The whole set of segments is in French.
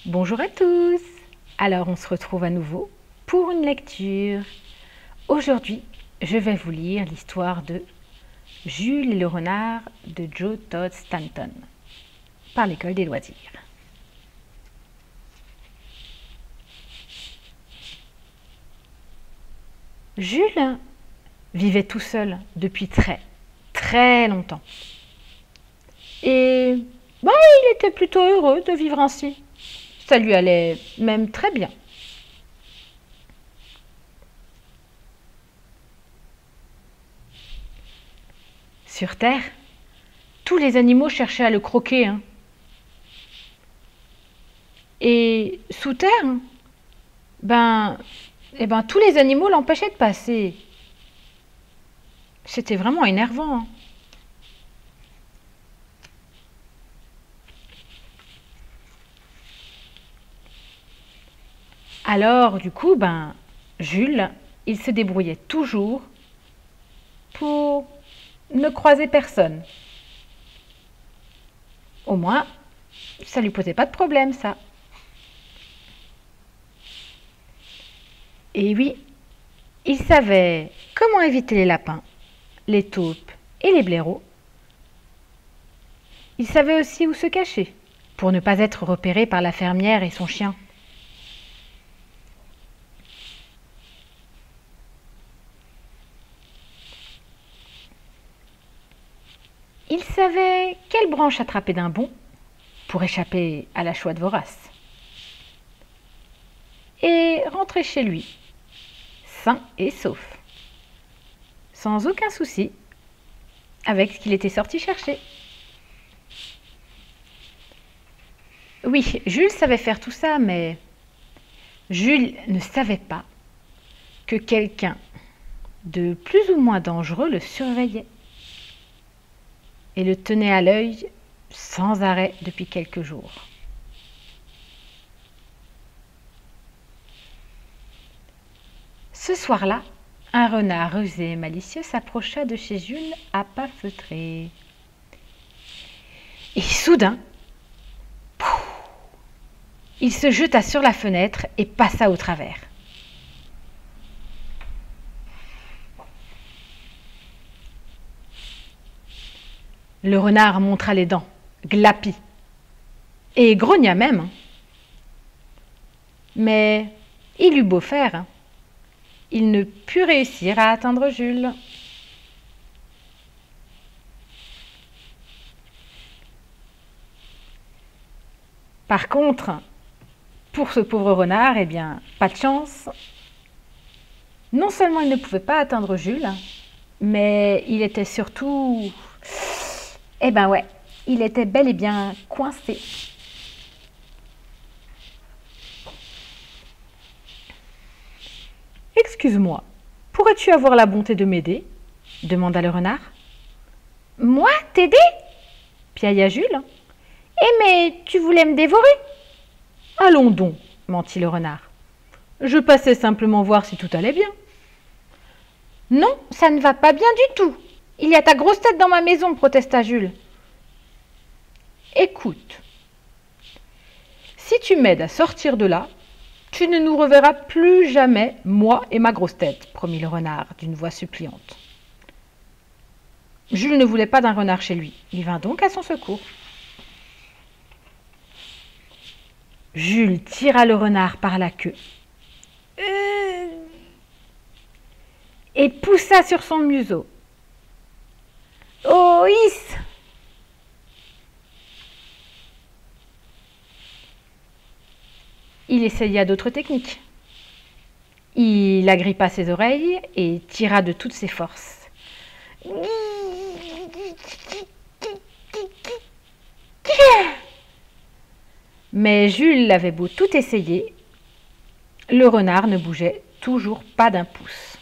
Bonjour à tous. Alors on se retrouve à nouveau pour une lecture. Aujourd'hui, je vais vous lire l'histoire de Jules et le renard de Joe Todd Stanton par l'École des loisirs. Jules vivait tout seul depuis très longtemps. Et il était plutôt heureux de vivre ainsi. Ça lui allait même très bien. Sur Terre, tous les animaux cherchaient à le croquer. Et sous terre, tous les animaux l'empêchaient de passer. C'était vraiment énervant. Alors, du coup, Jules, il se débrouillait toujours pour ne croiser personne. Au moins, ça lui posait pas de problème, ça. Et oui, il savait comment éviter les lapins, les taupes et les blaireaux. Il savait aussi où se cacher pour ne pas être repéré par la fermière et son chien. Il savait quelle branche attraper d'un bond pour échapper à la chouette vorace et rentrer chez lui, sain et sauf, sans aucun souci, avec ce qu'il était sorti chercher. Oui, Jules savait faire tout ça, mais Jules ne savait pas que quelqu'un de plus ou moins dangereux le surveillait et le tenait à l'œil sans arrêt depuis quelques jours. Ce soir-là, un renard rusé et malicieux s'approcha de chez Jules à pas feutrés. Et soudain, il se jeta sur la fenêtre et passa au travers. Le renard montra les dents, glapit, et grogna même. Mais il eut beau faire, il ne put réussir à atteindre Jules. Par contre, pour ce pauvre renard, pas de chance. Non seulement il ne pouvait pas atteindre Jules, mais il était surtout... il était bel et bien coincé. « Excuse-moi, pourrais-tu avoir la bonté de m'aider ?» demanda le renard. « Moi, t'aider ?» piailla Jules. « Eh mais tu voulais me dévorer ?»« Allons donc, » mentit le renard. « Je passais simplement voir si tout allait bien. »« Non, ça ne va pas bien du tout. Il y a ta grosse tête dans ma maison, » protesta Jules. « Écoute, si tu m'aides à sortir de là, tu ne nous reverras plus jamais, moi et ma grosse tête, promit le renard d'une voix suppliante. Jules ne voulait pas d'un renard chez lui. Il vint donc à son secours. Jules tira le renard par la queue et poussa sur son museau. Oh, hiss! Il essaya d'autres techniques. Il agrippa ses oreilles et tira de toutes ses forces. Mais Jules avait beau tout essayer, le renard ne bougeait toujours pas d'un pouce.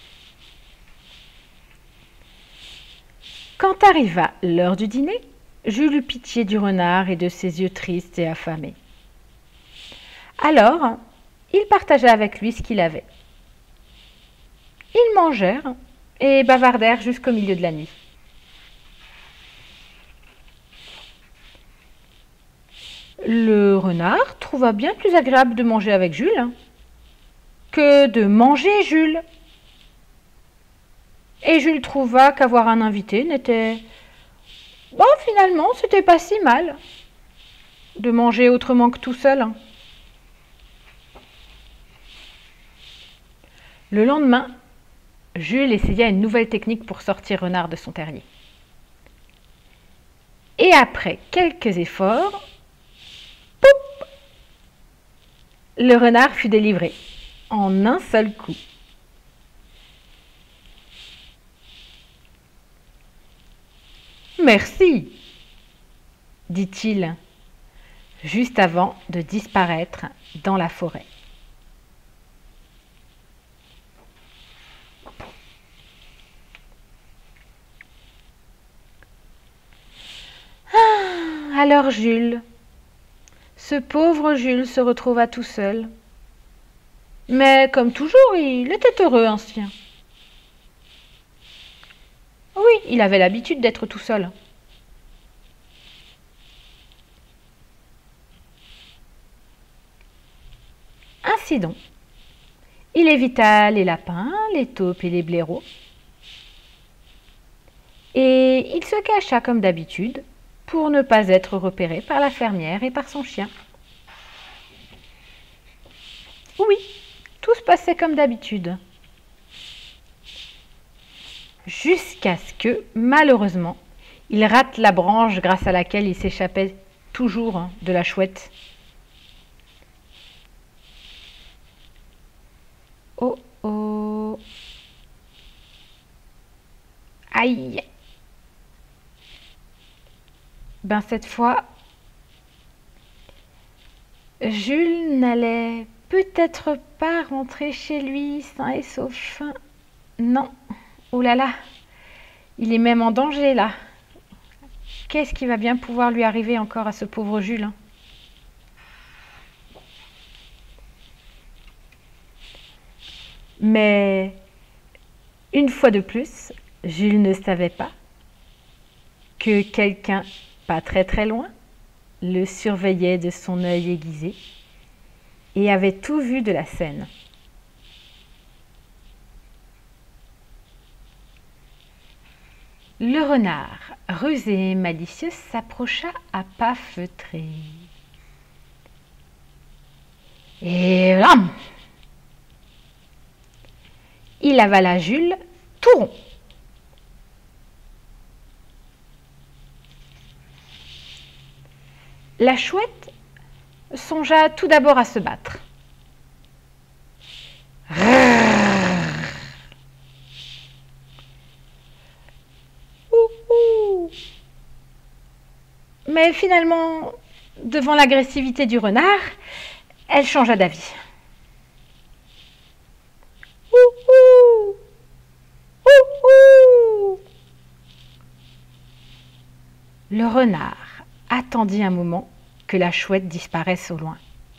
Quand arriva l'heure du dîner, Jules eut pitié du renard et de ses yeux tristes et affamés. Alors, il partagea avec lui ce qu'il avait. Ils mangèrent et bavardèrent jusqu'au milieu de la nuit. Le renard trouva bien plus agréable de manger avec Jules que de manger Jules. Et Jules trouva qu'avoir un invité n'était... Bon, finalement, c'était pas si mal de manger autrement que tout seul. Le lendemain, Jules essaya une nouvelle technique pour sortir Renard de son terrier. Et après quelques efforts, poup, le renard fut délivré en un seul coup. Merci, dit-il, juste avant de disparaître dans la forêt. Alors Jules, ce pauvre Jules se retrouva tout seul. Mais comme toujours, il était heureux ainsi. Oui, il avait l'habitude d'être tout seul. Ainsi donc, il évita les lapins, les taupes et les blaireaux. Et il se cacha comme d'habitude pour ne pas être repéré par la fermière et par son chien. Oui, tout se passait comme d'habitude. Jusqu'à ce que, malheureusement, il rate la branche grâce à laquelle il s'échappait toujours de la chouette. Oh oh! Aïe! Ben cette fois, Jules n'allait peut-être pas rentrer chez lui sain et sauf. Non. Oh là là, il est même en danger là. Qu'est-ce qui va bien pouvoir lui arriver encore à ce pauvre Jules? Mais, une fois de plus, Jules ne savait pas que quelqu'un, pas très très loin, le surveillait de son œil aiguisé et avait tout vu de la scène. Le renard, rusé et malicieux, s'approcha à pas feutrés. Et ram! Il avala Jules tout rond. La chouette songea tout d'abord à se battre. Mais finalement, devant l'agressivité du renard, elle changea d'avis. Le renard attendit un moment que la chouette disparaisse au loin.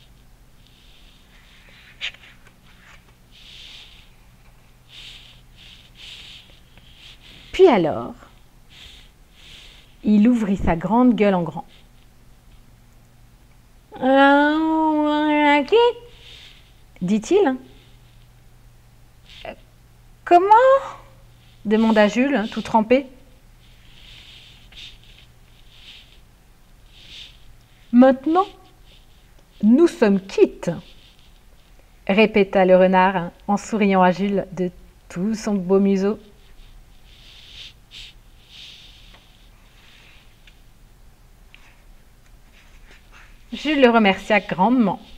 Puis alors, il ouvrit sa grande gueule en grand. Dit-il. Comment? Demanda Jules, tout trempé. Maintenant, nous sommes quittes, répéta le renard en souriant à Jules de tout son beau museau. Jules le remercia grandement